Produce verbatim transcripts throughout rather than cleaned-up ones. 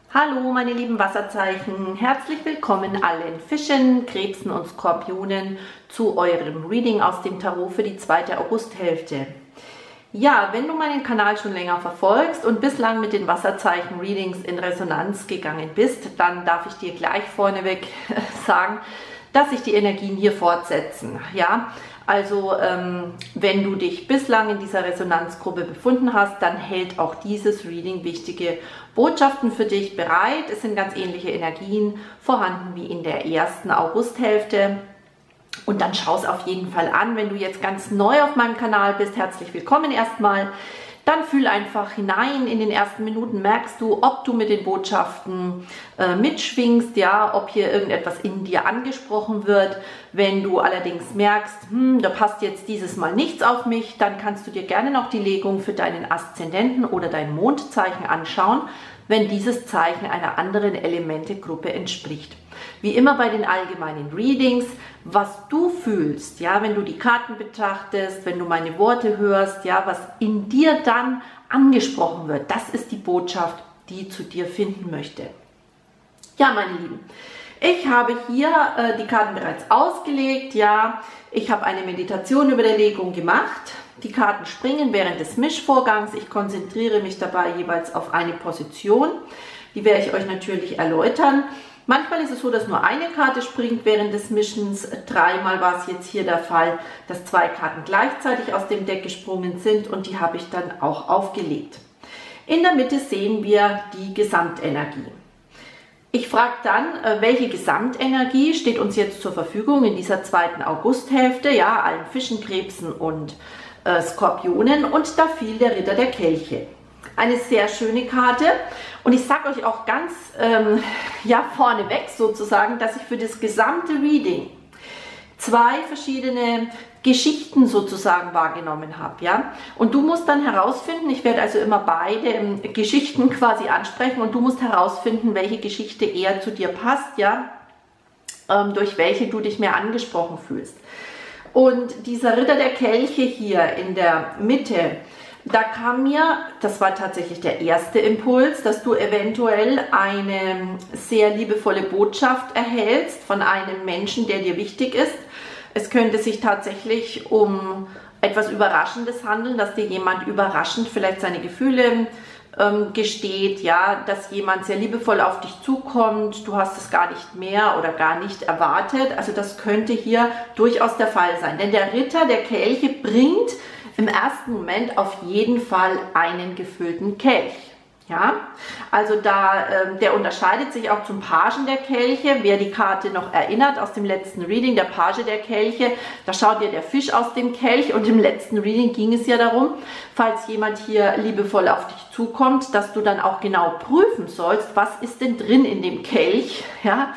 Hallo meine lieben Wasserzeichen, herzlich willkommen allen Fischen, Krebsen und Skorpionen zu eurem Reading aus dem Tarot für die zweite Augusthälfte. Ja, wenn du meinen Kanal schon länger verfolgst und bislang mit den Wasserzeichen-Readings in Resonanz gegangen bist, dann darf ich dir gleich vorneweg sagen, dass sich die Energien hier fortsetzen. Ja, also ähm, wenn du dich bislang in dieser Resonanzgruppe befunden hast, dann hält auch dieses Reading wichtige Botschaften für dich bereit. Es sind ganz ähnliche Energien vorhanden wie in der ersten Augusthälfte. Und dann schau es auf jeden Fall an. Wenn du jetzt ganz neu auf meinem Kanal bist, herzlich willkommen erstmal. Dann fühl einfach hinein. In den ersten Minuten merkst du, ob du mit den Botschaften äh, mitschwingst, ja, ob hier irgendetwas in dir angesprochen wird. Wenn du allerdings merkst, hm, da passt jetzt dieses Mal nichts auf mich, dann kannst du dir gerne noch die Legung für deinen Aszendenten oder dein Mondzeichen anschauen, wenn dieses Zeichen einer anderen Elementegruppe entspricht. Wie immer bei den allgemeinen Readings, was du fühlst, ja, wenn du die Karten betrachtest, wenn du meine Worte hörst, ja, was in dir dann angesprochen wird, das ist die Botschaft, die zu dir finden möchte. Ja, meine Lieben, ich habe hier äh, die Karten bereits ausgelegt, ja, ich habe eine Meditation über der Legung gemacht. Die Karten springen während des Mischvorgangs. Ich konzentriere mich dabei jeweils auf eine Position. Die werde ich euch natürlich erläutern. Manchmal ist es so, dass nur eine Karte springt während des Mischens. Dreimal war es jetzt hier der Fall, dass zwei Karten gleichzeitig aus dem Deck gesprungen sind und die habe ich dann auch aufgelegt. In der Mitte sehen wir die Gesamtenergie. Ich frage dann, welche Gesamtenergie steht uns jetzt zur Verfügung in dieser zweiten Augusthälfte, ja, allen Fischen, Krebsen und äh, Skorpionen, und da fiel der Ritter der Kelche. Eine sehr schöne Karte und ich sage euch auch ganz ähm, ja, vorneweg sozusagen, dass ich für das gesamte Reading zwei verschiedene Geschichten sozusagen wahrgenommen habe, ja, und du musst dann herausfinden, ich werde also immer beide ähm, Geschichten quasi ansprechen und du musst herausfinden, welche Geschichte eher zu dir passt, ja, ähm, durch welche du dich mehr angesprochen fühlst. Und dieser Ritter der Kelche hier in der Mitte, da kam mir, das war tatsächlich der erste Impuls, dass du eventuell eine sehr liebevolle Botschaft erhältst von einem Menschen, der dir wichtig ist. Es könnte sich tatsächlich um etwas Überraschendes handeln, dass dir jemand überraschend vielleicht seine Gefühle ähm, gesteht, ja, dass jemand sehr liebevoll auf dich zukommt, du hast es gar nicht mehr oder gar nicht erwartet. Also das könnte hier durchaus der Fall sein, denn der Ritter der Kelche bringt im ersten Moment auf jeden Fall einen gefüllten Kelch. Ja, also da, äh, der unterscheidet sich auch zum Pagen der Kelche. Wer die Karte noch erinnert aus dem letzten Reading, der Page der Kelche, da schaut ihr der Fisch aus dem Kelch, und im letzten Reading ging es ja darum, falls jemand hier liebevoll auf dich zukommt, dass du dann auch genau prüfen sollst, was ist denn drin in dem Kelch. Ja,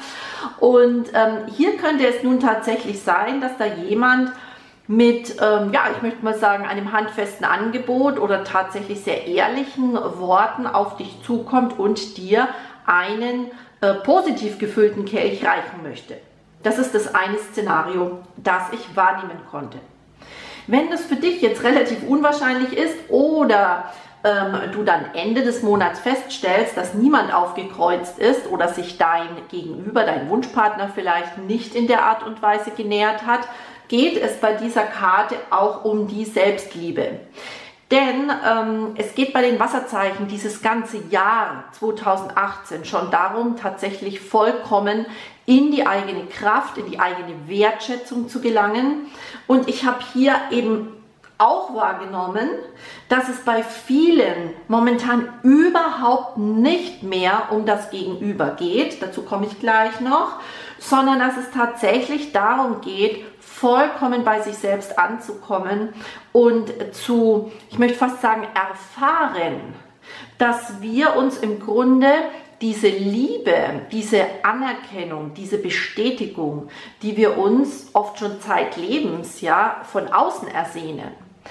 und ähm, hier könnte es nun tatsächlich sein, dass da jemand mit, ähm, ja, ich möchte mal sagen, einem handfesten Angebot oder tatsächlich sehr ehrlichen Worten auf dich zukommt und dir einen äh, positiv gefüllten Kelch reichen möchte. Das ist das eine Szenario, das ich wahrnehmen konnte. Wenn das für dich jetzt relativ unwahrscheinlich ist oder ähm, du dann Ende des Monats feststellst, dass niemand aufgekreuzt ist oder sich dein Gegenüber, dein Wunschpartner vielleicht nicht in der Art und Weise genähert hat, geht es bei dieser Karte auch um die Selbstliebe. Denn ähm, es geht bei den Wasserzeichen dieses ganze Jahr zweitausendachtzehn schon darum, tatsächlich vollkommen in die eigene Kraft, in die eigene Wertschätzung zu gelangen. Und ich habe hier eben auch wahrgenommen, dass es bei vielen momentan überhaupt nicht mehr um das Gegenüber geht, dazu komme ich gleich noch, sondern dass es tatsächlich darum geht, vollkommen bei sich selbst anzukommen und zu, ich möchte fast sagen, erfahren, dass wir uns im Grunde diese Liebe, diese Anerkennung, diese Bestätigung, die wir uns oft schon zeitlebens, ja, von außen ersehnen,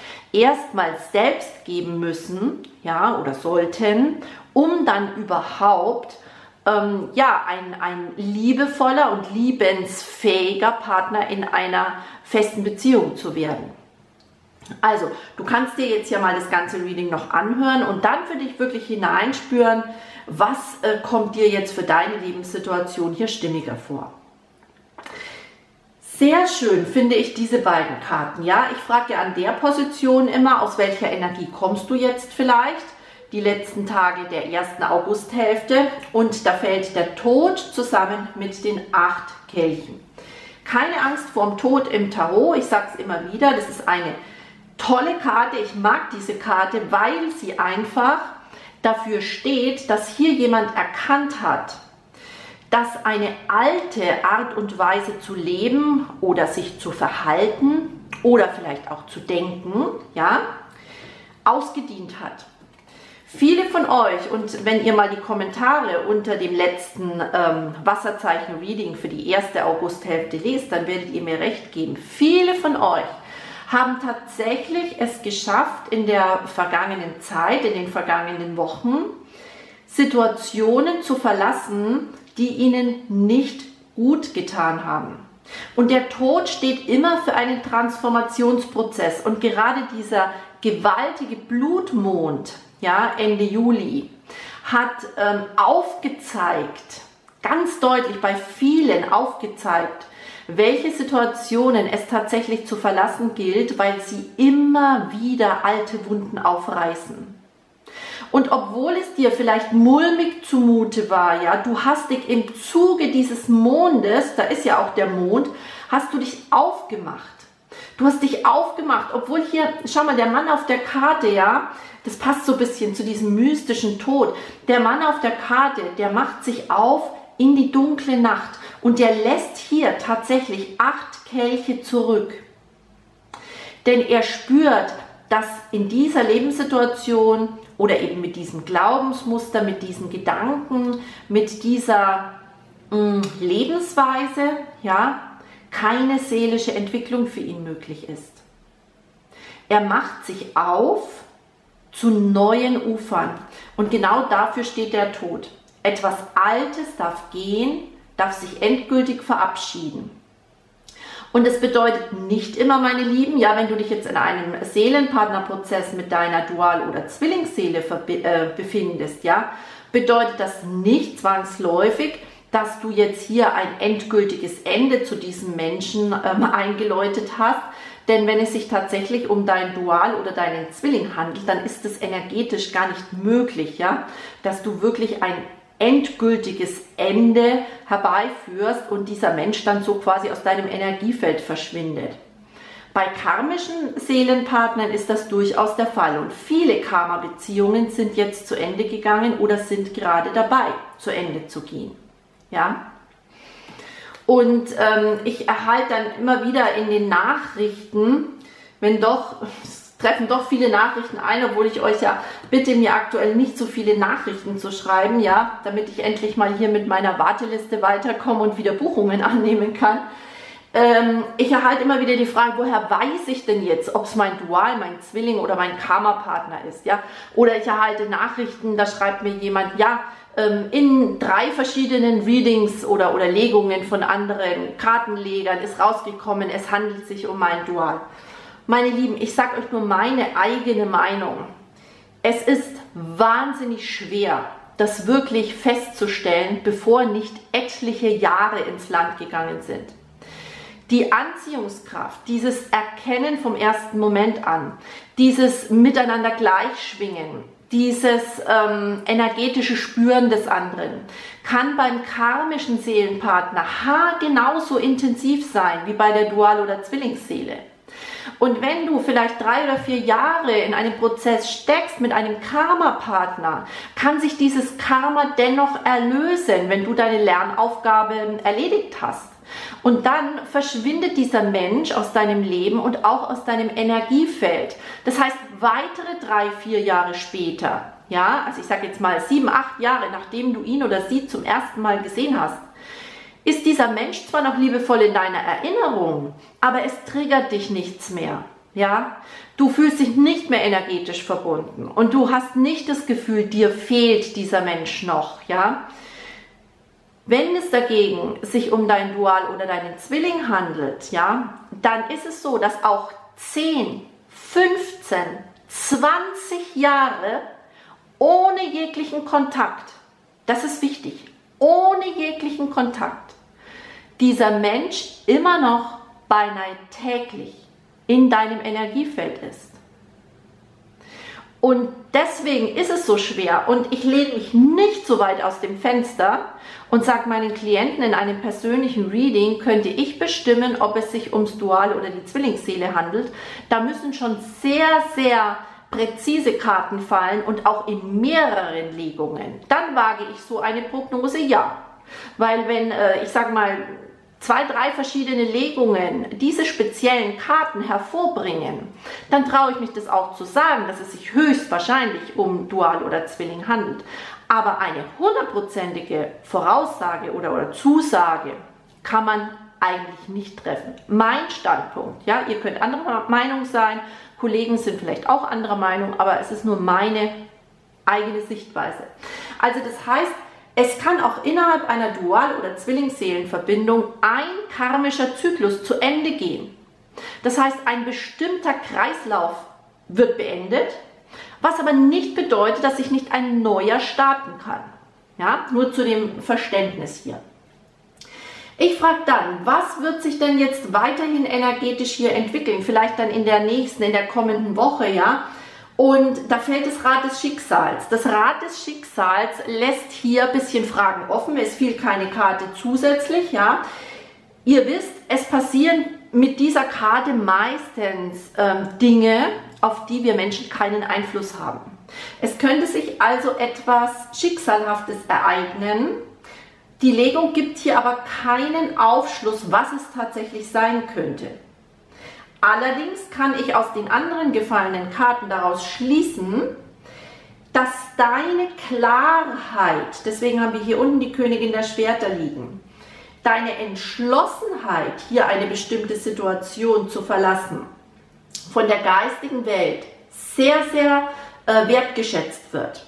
erstmal selbst geben müssen, ja, oder sollten, um dann überhaupt Ähm, ja, ein, ein liebevoller und liebensfähiger Partner in einer festen Beziehung zu werden. Also, du kannst dir jetzt ja mal das ganze Reading noch anhören und dann für dich wirklich hineinspüren, was äh, kommt dir jetzt für deine Lebenssituation hier stimmiger vor. Sehr schön finde ich diese beiden Karten. Ja, ich frage ja an der Position immer, aus welcher Energie kommst du jetzt vielleicht? Die letzten Tage der ersten Augusthälfte, und da fällt der Tod zusammen mit den acht Kelchen. Keine Angst vorm Tod im Tarot, ich sage es immer wieder, das ist eine tolle Karte. Ich mag diese Karte, weil sie einfach dafür steht, dass hier jemand erkannt hat, dass eine alte Art und Weise zu leben oder sich zu verhalten oder vielleicht auch zu denken, ja, ausgedient hat. Viele von euch, und wenn ihr mal die Kommentare unter dem letzten ähm, Wasserzeichen-Reading für die erste Augusthälfte lest, dann werdet ihr mir recht geben. Viele von euch haben tatsächlich es geschafft, in der vergangenen Zeit, in den vergangenen Wochen, Situationen zu verlassen, die ihnen nicht gut getan haben. Und der Tod steht immer für einen Transformationsprozess. Und gerade dieser gewaltige Blutmond, ja, Ende Juli, hat ähm, aufgezeigt, ganz deutlich bei vielen aufgezeigt, welche Situationen es tatsächlich zu verlassen gilt, weil sie immer wieder alte Wunden aufreißen. Und obwohl es dir vielleicht mulmig zumute war, ja, du hast dich im Zuge dieses Mondes, da ist ja auch der Mond, hast du dich aufgemacht. Du hast dich aufgemacht, obwohl hier, schau mal, der Mann auf der Karte, ja, das passt so ein bisschen zu diesem mystischen Tod. Der Mann auf der Karte, der macht sich auf in die dunkle Nacht und der lässt hier tatsächlich acht Kelche zurück. Denn er spürt, dass in dieser Lebenssituation oder eben mit diesem Glaubensmuster, mit diesen Gedanken, mit dieser mh, Lebensweise, ja, keine seelische Entwicklung für ihn möglich ist. Er macht sich auf zu neuen Ufern und genau dafür steht der Tod. Etwas Altes darf gehen, darf sich endgültig verabschieden. Und es bedeutet nicht immer, meine Lieben, ja, wenn du dich jetzt in einem Seelenpartnerprozess mit deiner Dual- oder Zwillingsseele äh, befindest, ja, bedeutet das nicht zwangsläufig, dass du jetzt hier ein endgültiges Ende zu diesem Menschen ähm, eingeläutet hast. Denn wenn es sich tatsächlich um dein Dual oder deinen Zwilling handelt, dann ist es energetisch gar nicht möglich, ja, dass du wirklich ein endgültiges Ende herbeiführst und dieser Mensch dann so quasi aus deinem Energiefeld verschwindet. Bei karmischen Seelenpartnern ist das durchaus der Fall und viele Karma-Beziehungen sind jetzt zu Ende gegangen oder sind gerade dabei, zu Ende zu gehen. Ja? Und ähm, ich erhalte dann immer wieder in den Nachrichten, wenn doch, es treffen doch viele Nachrichten ein, obwohl ich euch ja bitte, mir aktuell nicht so viele Nachrichten zu schreiben, ja, damit ich endlich mal hier mit meiner Warteliste weiterkomme und wieder Buchungen annehmen kann. Ähm, ich erhalte immer wieder die Frage, woher weiß ich denn jetzt, ob es mein Dual, mein Zwilling oder mein Karma-Partner ist, ja? Oder ich erhalte Nachrichten, da schreibt mir jemand, ja, in drei verschiedenen Readings oder, oder Legungen von anderen Kartenlegern ist rausgekommen, es handelt sich um mein Dual. Meine Lieben, ich sage euch nur meine eigene Meinung. Es ist wahnsinnig schwer, das wirklich festzustellen, bevor nicht etliche Jahre ins Land gegangen sind. Die Anziehungskraft, dieses Erkennen vom ersten Moment an, dieses Miteinander gleichschwingen, dieses ähm, energetische Spüren des anderen kann beim karmischen Seelenpartner haargenauso intensiv sein wie bei der Dual- oder Zwillingsseele. Und wenn du vielleicht drei oder vier Jahre in einem Prozess steckst mit einem Karma-Partner, kann sich dieses Karma dennoch erlösen, wenn du deine Lernaufgabe erledigt hast. Und dann verschwindet dieser Mensch aus deinem Leben und auch aus deinem Energiefeld. Das heißt, weitere drei, vier Jahre später, ja, also ich sage jetzt mal sieben, acht Jahre, nachdem du ihn oder sie zum ersten Mal gesehen hast, ist dieser Mensch zwar noch liebevoll in deiner Erinnerung, aber es triggert dich nichts mehr. Ja, du fühlst dich nicht mehr energetisch verbunden und du hast nicht das Gefühl, dir fehlt dieser Mensch noch, ja. Wenn es dagegen sich um dein Dual oder deinen Zwilling handelt, ja, dann ist es so, dass auch zehn, fünfzehn, zwanzig Jahre ohne jeglichen Kontakt das ist wichtig, ohne jeglichen Kontakt, dieser Mensch immer noch beinahe täglich in deinem Energiefeld ist. Und deswegen ist es so schwer und ich lehne mich nicht so weit aus dem Fenster und sage meinen Klienten, in einem persönlichen Reading könnte ich bestimmen, ob es sich ums Dual oder die Zwillingsseele handelt. Da müssen schon sehr, sehr präzise Karten fallen und auch in mehreren Legungen. Dann wage ich so eine Prognose, ja. Weil wenn, äh, ich sage mal, zwei, drei verschiedene Legungen diese speziellen Karten hervorbringen, dann traue ich mich das auch zu sagen, dass es sich höchstwahrscheinlich um Dual oder Zwilling handelt. Aber eine hundertprozentige Voraussage oder, oder Zusage kann man eigentlich nicht treffen. Mein Standpunkt, ja, ihr könnt anderer Meinung sein, Kollegen sind vielleicht auch anderer Meinung, aber es ist nur meine eigene Sichtweise. Also das heißt, es kann auch innerhalb einer Dual- oder Zwillingsseelenverbindung ein karmischer Zyklus zu Ende gehen. Das heißt, ein bestimmter Kreislauf wird beendet, was aber nicht bedeutet, dass sich nicht ein neuer starten kann. Ja, nur zu dem Verständnis hier. Ich frage dann, was wird sich denn jetzt weiterhin energetisch hier entwickeln? Vielleicht dann in der nächsten, in der kommenden Woche, ja? Und da fällt das Rad des Schicksals. Das Rad des Schicksals lässt hier ein bisschen Fragen offen. Es fiel keine Karte zusätzlich, ja. Ihr wisst, es passieren mit dieser Karte meistens ähm, Dinge, auf die wir Menschen keinen Einfluss haben. Es könnte sich also etwas Schicksalhaftes ereignen. Die Legung gibt hier aber keinen Aufschluss, was es tatsächlich sein könnte. Allerdings kann ich aus den anderen gefallenen Karten daraus schließen, dass deine Klarheit, deswegen haben wir hier unten die Königin der Schwerter liegen, deine Entschlossenheit, hier eine bestimmte Situation zu verlassen, von der geistigen Welt sehr, sehr äh, wertgeschätzt wird.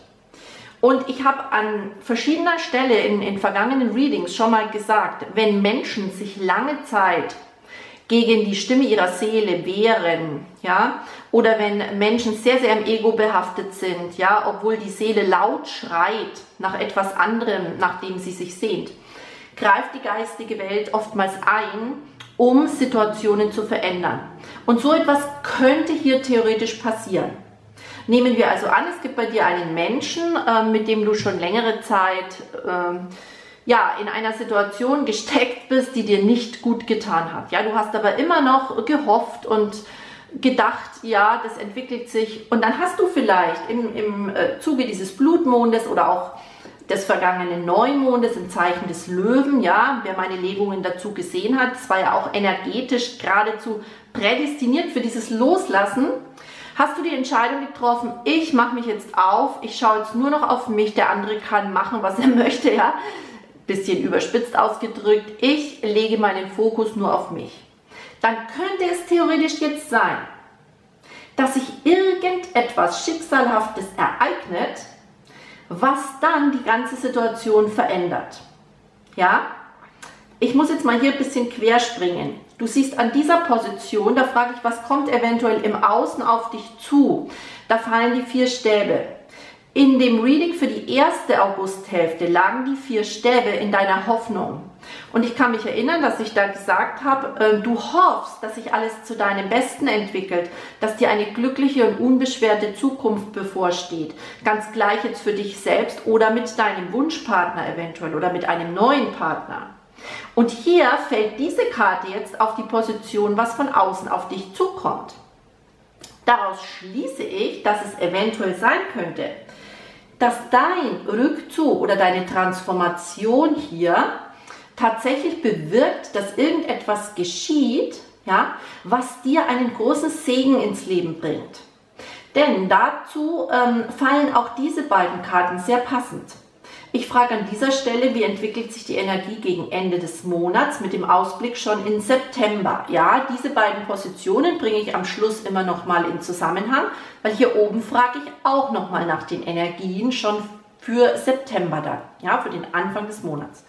Und ich habe an verschiedener Stelle in, in vergangenen Readings schon mal gesagt, wenn Menschen sich lange Zeit gegen die Stimme ihrer Seele wehren, ja, oder wenn Menschen sehr, sehr im Ego behaftet sind, ja, obwohl die Seele laut schreit nach etwas anderem, nach dem sie sich sehnt, greift die geistige Welt oftmals ein, um Situationen zu verändern. Und so etwas könnte hier theoretisch passieren. Nehmen wir also an, es gibt bei dir einen Menschen, äh, mit dem du schon längere Zeit äh, ja, in einer Situation gesteckt bist, die dir nicht gut getan hat. Ja, du hast aber immer noch gehofft und gedacht, ja, das entwickelt sich. Und dann hast du vielleicht im, im äh, Zuge dieses Blutmondes oder auch des vergangenen Neumondes im Zeichen des Löwen, ja, wer meine Legungen dazu gesehen hat, das war ja auch energetisch geradezu prädestiniert für dieses Loslassen, hast du die Entscheidung getroffen, ich mache mich jetzt auf, ich schaue jetzt nur noch auf mich, der andere kann machen, was er möchte, ja, bisschen überspitzt ausgedrückt, ich lege meinen Fokus nur auf mich. Dann könnte es theoretisch jetzt sein, dass sich irgendetwas Schicksalhaftes ereignet, was dann die ganze Situation verändert. Ja, ich muss jetzt mal hier ein bisschen querspringen. Du siehst an dieser Position, da frage ich, was kommt eventuell im Außen auf dich zu? Da fallen die vier Stäbe. In dem Reading für die erste Augusthälfte lagen die vier Stäbe in deiner Hoffnung. Und ich kann mich erinnern, dass ich da gesagt habe, äh, du hoffst, dass sich alles zu deinem Besten entwickelt, dass dir eine glückliche und unbeschwerte Zukunft bevorsteht. Ganz gleich jetzt für dich selbst oder mit deinem Wunschpartner eventuell oder mit einem neuen Partner. Und hier fällt diese Karte jetzt auf die Position, was von außen auf dich zukommt. Daraus schließe ich, dass es eventuell sein könnte, dass dein Rückzug oder deine Transformation hier tatsächlich bewirkt, dass irgendetwas geschieht, ja, was dir einen großen Segen ins Leben bringt. Denn dazu ähm, fallen auch diese beiden Karten sehr passend. Ich frage an dieser Stelle, wie entwickelt sich die Energie gegen Ende des Monats mit dem Ausblick schon in September. Ja, diese beiden Positionen bringe ich am Schluss immer noch mal in Zusammenhang, weil hier oben frage ich auch noch mal nach den Energien schon für September dann, ja, für den Anfang des Monats.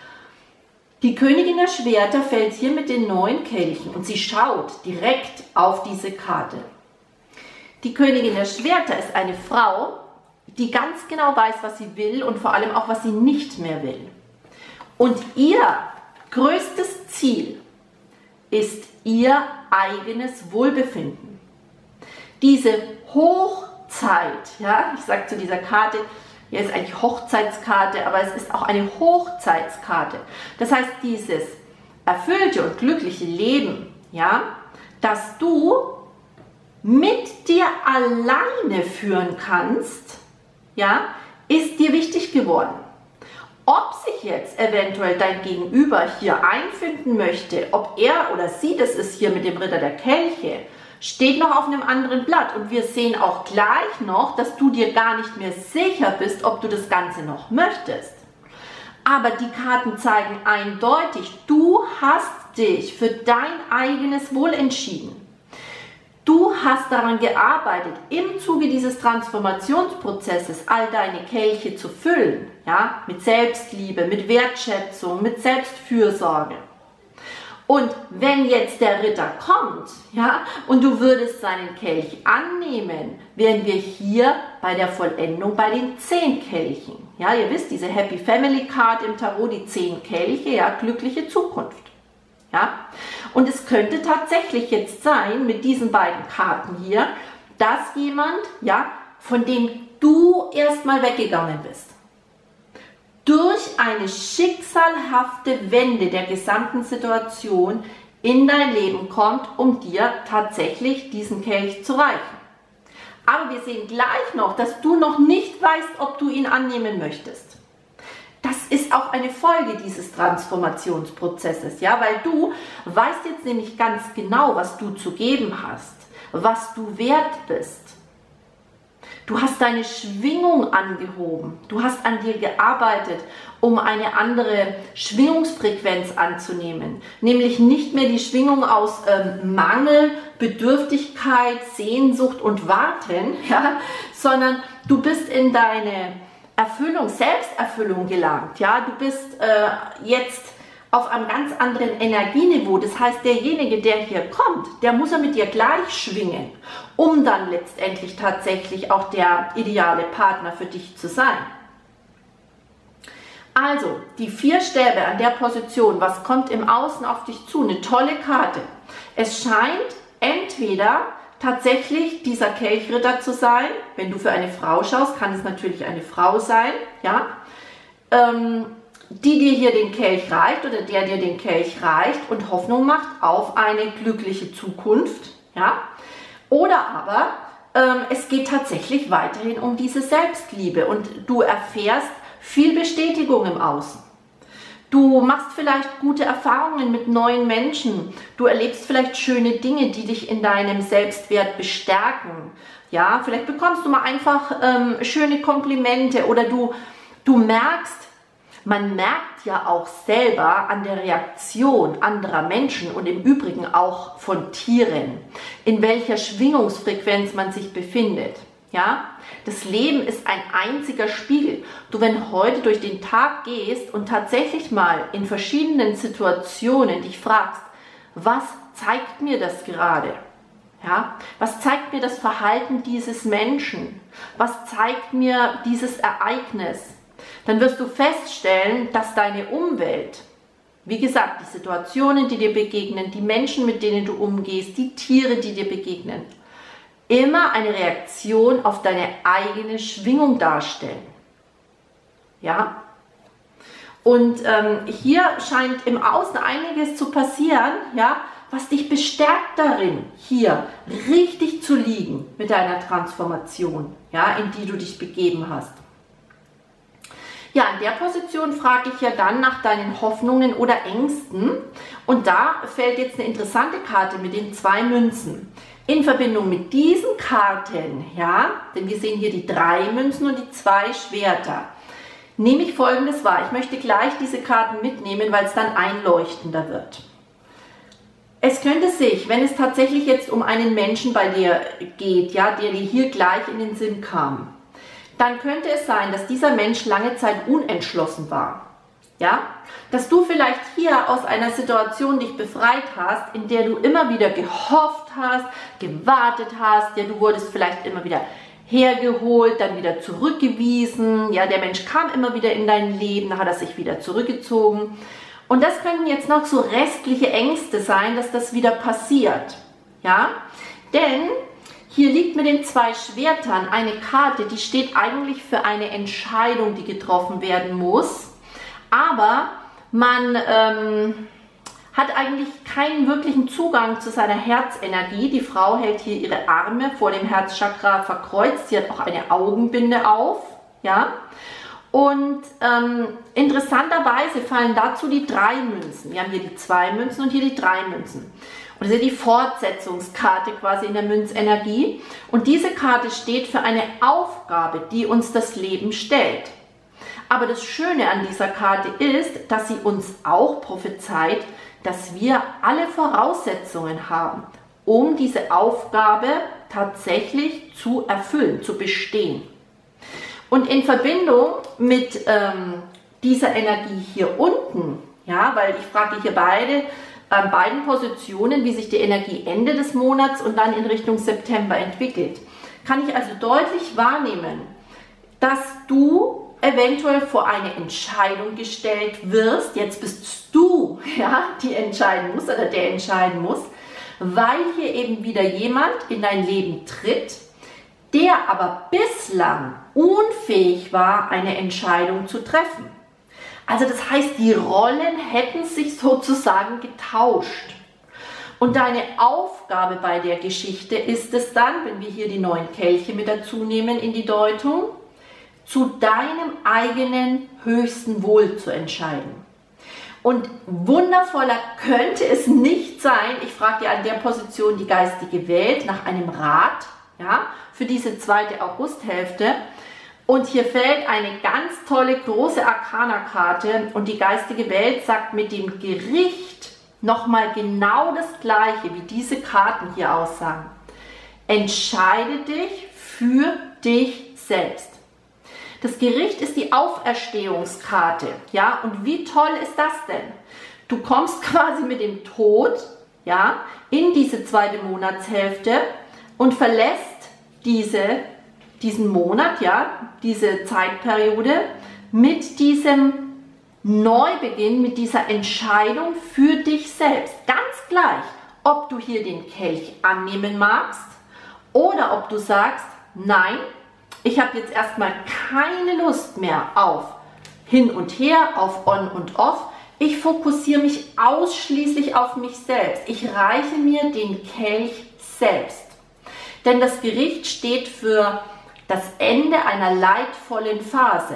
Die Königin der Schwerter fällt hier mit den neun Kelchen und sie schaut direkt auf diese Karte. Die Königin der Schwerter ist eine Frau, die ganz genau weiß, was sie will und vor allem auch, was sie nicht mehr will. Und ihr größtes Ziel ist ihr eigenes Wohlbefinden. Diese Hochzeit, ja, ich sage zu dieser Karte, hier ist eigentlich Hochzeitskarte, aber es ist auch eine Hochzeitskarte. Das heißt, dieses erfüllte und glückliche Leben, ja, das du mit dir alleine führen kannst, ja, ist dir wichtig geworden. Ob sich jetzt eventuell dein Gegenüber hier einfinden möchte, ob er oder sie das ist hier mit dem Ritter der Kelche, steht noch auf einem anderen Blatt. Und wir sehen auch gleich noch, dass du dir gar nicht mehr sicher bist, ob du das Ganze noch möchtest. Aber die Karten zeigen eindeutig, du hast dich für dein eigenes Wohl entschieden. Du hast daran gearbeitet, im Zuge dieses Transformationsprozesses all deine Kelche zu füllen, ja, mit Selbstliebe, mit Wertschätzung, mit Selbstfürsorge. Und wenn jetzt der Ritter kommt, ja, und du würdest seinen Kelch annehmen, wären wir hier bei der Vollendung bei den zehn Kelchen. Ja, ihr wisst, diese Happy Family Card im Tarot, die zehn Kelche, ja, glückliche Zukunft. Ja? Und es könnte tatsächlich jetzt sein, mit diesen beiden Karten hier, dass jemand, ja, von dem du erstmal weggegangen bist, durch eine schicksalhafte Wende der gesamten Situation in dein Leben kommt, um dir tatsächlich diesen Kelch zu reichen. Aber wir sehen gleich noch, dass du noch nicht weißt, ob du ihn annehmen möchtest. Das ist auch eine Folge dieses Transformationsprozesses, ja, weil du weißt jetzt nämlich ganz genau, was du zu geben hast, was du wert bist. Du hast deine Schwingung angehoben, du hast an dir gearbeitet, um eine andere Schwingungsfrequenz anzunehmen, nämlich nicht mehr die Schwingung aus ähm, Mangel, Bedürftigkeit, Sehnsucht und Warten, ja, sondern du bist in deine Erfüllung, Selbsterfüllung gelangt, ja, du bist äh, jetzt auf einem ganz anderen Energieniveau, das heißt, derjenige, der hier kommt, der muss ja mit dir gleich schwingen, um dann letztendlich tatsächlich auch der ideale Partner für dich zu sein. Also, die vier Stäbe an der Position, was kommt im Außen auf dich zu? Eine tolle Karte. Es scheint entweder tatsächlich dieser Kelchritter zu sein. Wenn du für eine Frau schaust, kann es natürlich eine Frau sein, ja, ähm, die dir hier den Kelch reicht oder der dir den Kelch reicht und Hoffnung macht auf eine glückliche Zukunft, ja. Oder aber ähm, es geht tatsächlich weiterhin um diese Selbstliebe und du erfährst viel Bestätigung im Außen. Du machst vielleicht gute Erfahrungen mit neuen Menschen. Du erlebst vielleicht schöne Dinge, die dich in deinem Selbstwert bestärken. Ja, vielleicht bekommst du mal einfach ähm, schöne Komplimente oder du, du merkst, man merkt ja auch selber an der Reaktion anderer Menschen und im Übrigen auch von Tieren, in welcher Schwingungsfrequenz man sich befindet. Ja, das Leben ist ein einziger Spiegel. Du, wenn heute durch den Tag gehst und tatsächlich mal in verschiedenen Situationen dich fragst, was zeigt mir das gerade? Ja, was zeigt mir das Verhalten dieses Menschen? Was zeigt mir dieses Ereignis? Dann wirst du feststellen, dass deine Umwelt, wie gesagt, die Situationen, die dir begegnen, die Menschen, mit denen du umgehst, die Tiere, die dir begegnen, immer eine Reaktion auf deine eigene Schwingung darstellen. Ja? Und ähm, hier scheint im Außen einiges zu passieren, ja, was dich bestärkt darin, hier richtig zu liegen mit deiner Transformation, ja, in die du dich begeben hast. Ja, in der Position frage ich ja dann nach deinen Hoffnungen oder Ängsten. Und da fällt jetzt eine interessante Karte mit den zwei Münzen. In Verbindung mit diesen Karten, ja, denn wir sehen hier die drei Münzen und die zwei Schwerter, nehme ich Folgendes wahr. Ich möchte gleich diese Karten mitnehmen, weil es dann einleuchtender wird. Es könnte sich, wenn es tatsächlich jetzt um einen Menschen bei dir geht, ja, der dir hier gleich in den Sinn kam, dann könnte es sein, dass dieser Mensch lange Zeit unentschlossen war. Ja? Dass du vielleicht hier aus einer Situation dich befreit hast, in der du immer wieder gehofft hast, gewartet hast, ja, du wurdest vielleicht immer wieder hergeholt, dann wieder zurückgewiesen. Ja, der Mensch kam immer wieder in dein Leben, dann hat er sich wieder zurückgezogen. Und das könnten jetzt noch so restliche Ängste sein, dass das wieder passiert. Ja, denn hier liegt mit den zwei Schwertern eine Karte, die steht eigentlich für eine Entscheidung, die getroffen werden muss. Aber man ähm, hat eigentlich keinen wirklichen Zugang zu seiner Herzenergie. Die Frau hält hier ihre Arme vor dem Herzchakra verkreuzt. Sie hat auch eine Augenbinde auf. Ja? Und ähm, interessanterweise fallen dazu die drei Münzen. Wir haben hier die zwei Münzen und hier die drei Münzen. Und das ist die Fortsetzungskarte quasi in der Münzenergie. Und diese Karte steht für eine Aufgabe, die uns das Leben stellt. Aber das Schöne an dieser Karte ist, dass sie uns auch prophezeit, dass wir alle Voraussetzungen haben, um diese Aufgabe tatsächlich zu erfüllen, zu bestehen. Und in Verbindung mit ähm, dieser Energie hier unten, ja, weil ich frage hier beide, an beiden Positionen, wie sich die Energie Ende des Monats und dann in Richtung September entwickelt, kann ich also deutlich wahrnehmen, dass du eventuell vor eine Entscheidung gestellt wirst. Jetzt bist du, ja, die entscheiden muss oder der entscheiden muss, weil hier eben wieder jemand in dein Leben tritt, der aber bislang unfähig war, eine Entscheidung zu treffen. Also das heißt, die Rollen hätten sich sozusagen getauscht. Und deine Aufgabe bei der Geschichte ist es dann, wenn wir hier die neuen Kelche mit dazu nehmen in die Deutung, zu deinem eigenen höchsten Wohl zu entscheiden. Und wundervoller könnte es nicht sein, ich frage dir an der Position die geistige Welt nach einem Rat, ja, für diese zweite Augusthälfte. Und hier fällt eine ganz tolle große Arkana-Karte und die geistige Welt sagt mit dem Gericht nochmal genau das Gleiche, wie diese Karten hier aussagen. Entscheide dich für dich selbst. Das Gericht ist die Auferstehungskarte, ja, und wie toll ist das denn? Du kommst quasi mit dem Tod, ja, in diese zweite Monatshälfte und verlässt diese diesen Monat, ja, diese Zeitperiode mit diesem Neubeginn, mit dieser Entscheidung für dich selbst. Ganz gleich, ob du hier den Kelch annehmen magst oder ob du sagst, nein, ich habe jetzt erstmal keine Lust mehr auf hin und her, auf on und off. Ich fokussiere mich ausschließlich auf mich selbst. Ich reiche mir den Kelch selbst. Denn das Gericht steht für das Ende einer leidvollen Phase.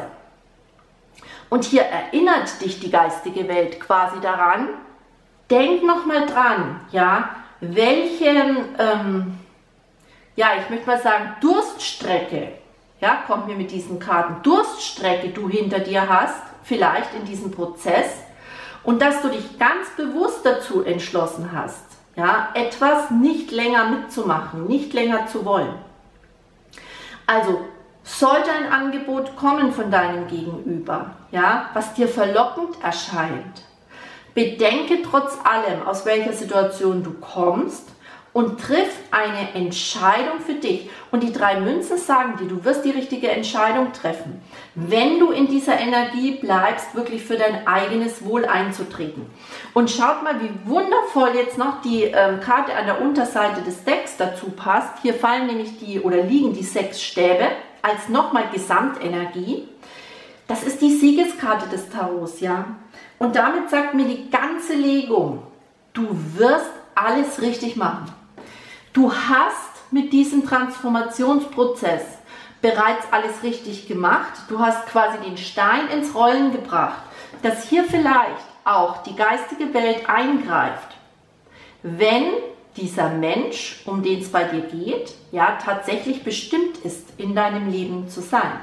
Und hier erinnert dich die geistige Welt quasi daran, denk nochmal dran, ja, welche, ähm, ja, ich möchte mal sagen, Durststrecke, ja, kommt mir mit diesen Karten, Durststrecke du hinter dir hast, vielleicht in diesem Prozess, und dass du dich ganz bewusst dazu entschlossen hast, ja, etwas nicht länger mitzumachen, nicht länger zu wollen. Also sollte ein Angebot kommen von deinem Gegenüber, ja, was dir verlockend erscheint, bedenke trotz allem, aus welcher Situation du kommst und triff eine Entscheidung für dich. Und die drei Münzen sagen dir, du wirst die richtige Entscheidung treffen, wenn du in dieser Energie bleibst, wirklich für dein eigenes Wohl einzutreten. Und schaut mal, wie wundervoll jetzt noch die ähm, Karte an der Unterseite des Decks dazu passt. Hier fallen nämlich die oder liegen die sechs Stäbe als nochmal Gesamtenergie. Das ist die Siegeskarte des Tarots, ja. Und damit sagt mir die ganze Legung, du wirst alles richtig machen. Du hast mit diesem Transformationsprozess bereits alles richtig gemacht. Du hast quasi den Stein ins Rollen gebracht, dass hier vielleicht auch die geistige Welt eingreift, wenn dieser Mensch, um den es bei dir geht, ja, tatsächlich bestimmt ist, in deinem Leben zu sein.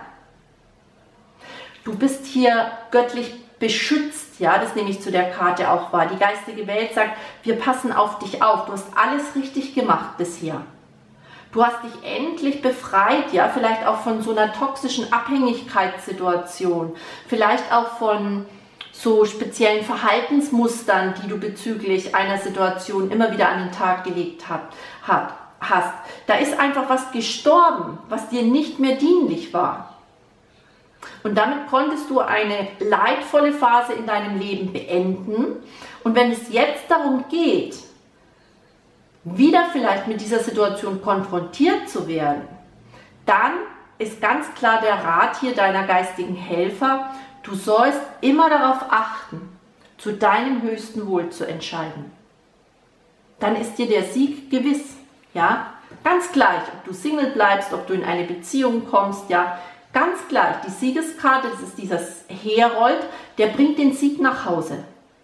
Du bist hier göttlich beschützt, ja, das nehme ich zu der Karte auch wahr. Die geistige Welt sagt, wir passen auf dich auf, du hast alles richtig gemacht bisher. Du hast dich endlich befreit, ja, vielleicht auch von so einer toxischen Abhängigkeitssituation, vielleicht auch von so speziellen Verhaltensmustern, die du bezüglich einer Situation immer wieder an den Tag gelegt hat. hast, da ist einfach was gestorben, was dir nicht mehr dienlich war. Und damit konntest du eine leidvolle Phase in deinem Leben beenden. Und wenn es jetzt darum geht, wieder vielleicht mit dieser Situation konfrontiert zu werden, dann ist ganz klar der Rat hier deiner geistigen Helfer, du sollst immer darauf achten, zu deinem höchsten Wohl zu entscheiden. Dann ist dir der Sieg gewiss, ja, ganz gleich, ob du Single bleibst, ob du in eine Beziehung kommst, ja, ganz gleich, die Siegeskarte, das ist dieses Herold, der bringt den Sieg nach Hause.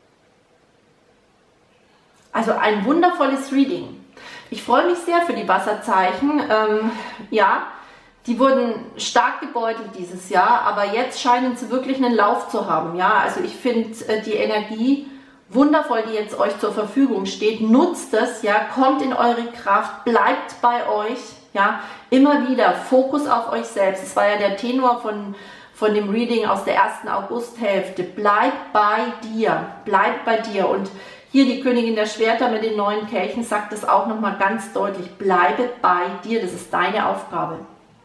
Also ein wundervolles Reading. Ich freue mich sehr für die Wasserzeichen, ähm, ja, die wurden stark gebeutelt dieses Jahr, aber jetzt scheinen sie wirklich einen Lauf zu haben. Ja, also ich finde äh, die Energie wundervoll, die jetzt euch zur Verfügung steht. Nutzt es, ja, kommt in eure Kraft, bleibt bei euch, ja, immer wieder Fokus auf euch selbst. Das war ja der Tenor von, von dem Reading aus der ersten Augusthälfte. Bleib bei dir, bleib bei dir. Und hier die Königin der Schwerter mit den neuen Kelchen sagt es auch nochmal ganz deutlich. Bleibe bei dir, das ist deine Aufgabe.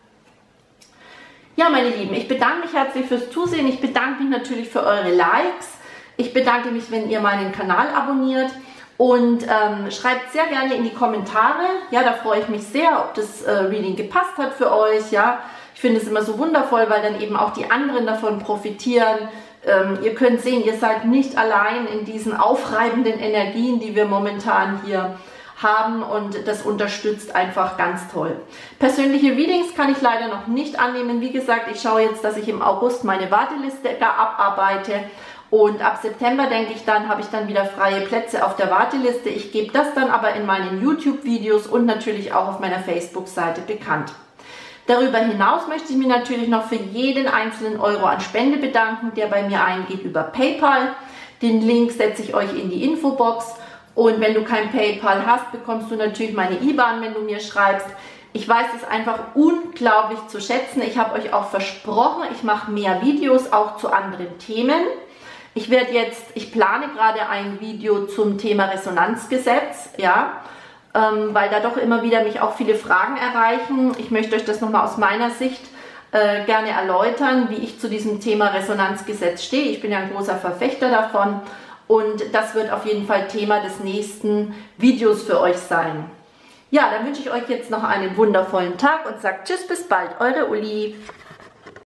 Ja, meine Lieben, ich bedanke mich herzlich fürs Zusehen. Ich bedanke mich natürlich für eure Likes. Ich bedanke mich, wenn ihr meinen Kanal abonniert und ähm, schreibt sehr gerne in die Kommentare. Ja, da freue ich mich sehr, ob das äh, Reading gepasst hat für euch. Ja, ich finde es immer so wundervoll, weil dann eben auch die anderen davon profitieren. Ähm, ihr könnt sehen, ihr seid nicht allein in diesen aufreibenden Energien, die wir momentan hier haben, und das unterstützt einfach ganz toll. Persönliche Readings kann ich leider noch nicht annehmen. Wie gesagt, ich schaue jetzt, dass ich im August meine Warteliste abarbeite, und ab September, denke ich, dann habe ich dann wieder freie Plätze auf der Warteliste. Ich gebe das dann aber in meinen YouTube-Videos und natürlich auch auf meiner Facebook-Seite bekannt. Darüber hinaus möchte ich mich natürlich noch für jeden einzelnen Euro an Spende bedanken, der bei mir eingeht über PayPal. Den Link setze ich euch in die Infobox. Und wenn du kein PayPal hast, bekommst du natürlich meine I B A N, wenn du mir schreibst. Ich weiß es einfach unglaublich zu schätzen. Ich habe euch auch versprochen, ich mache mehr Videos auch zu anderen Themen. Ich werde jetzt, ich plane gerade ein Video zum Thema Resonanzgesetz, ja, ähm, weil da doch immer wieder mich auch viele Fragen erreichen. Ich möchte euch das nochmal aus meiner Sicht äh, gerne erläutern, wie ich zu diesem Thema Resonanzgesetz stehe. Ich bin ja ein großer Verfechter davon. Und das wird auf jeden Fall Thema des nächsten Videos für euch sein. Ja, dann wünsche ich euch jetzt noch einen wundervollen Tag und sage tschüss, bis bald, eure Uli.